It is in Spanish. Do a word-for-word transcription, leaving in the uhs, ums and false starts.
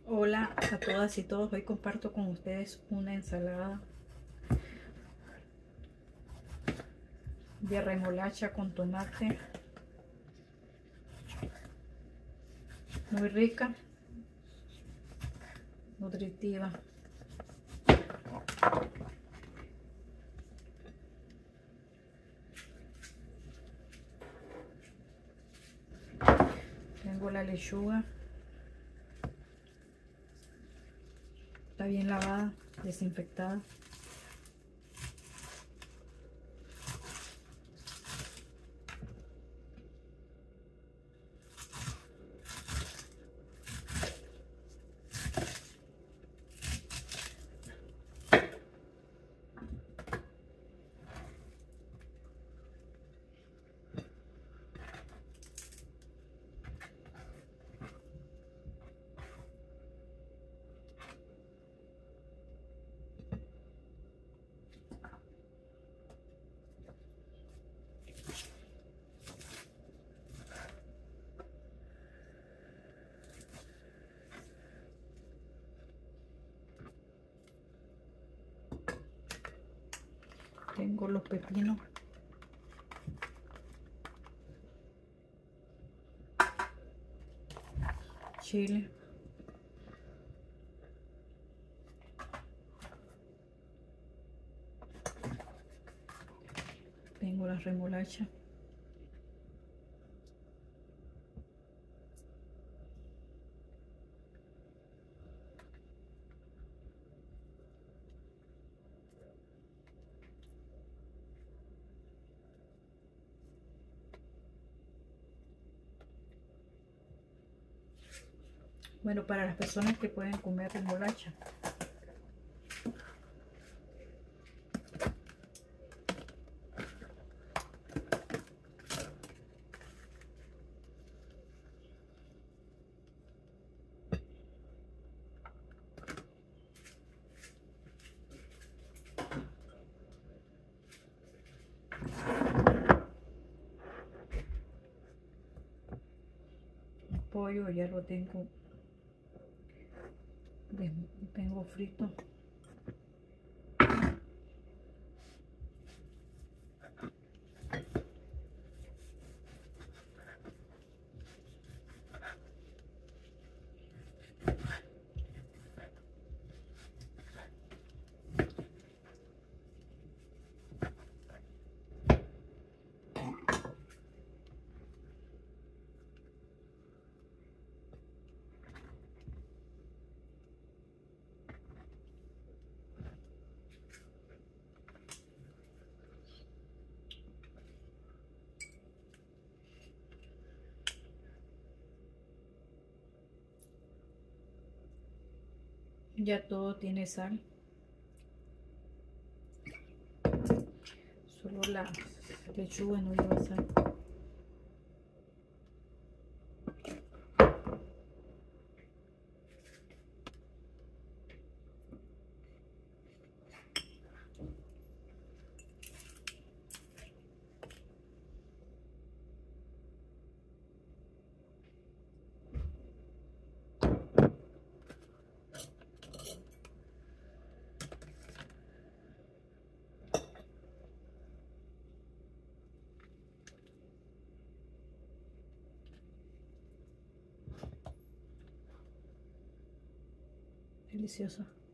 Hola a todas y todos, hoy comparto con ustedes una ensalada de remolacha con tomate, muy rica, nutritiva. Tengo la lechuga, está bien lavada, desinfectada. Tengo los pepinos, chile, tengo la remolacha, bueno, para las personas que pueden comer remolacha. El pollo ya lo tengo, tengo frito. Ya todo tiene sal, solo la lechuga no lleva sal. Delicioso.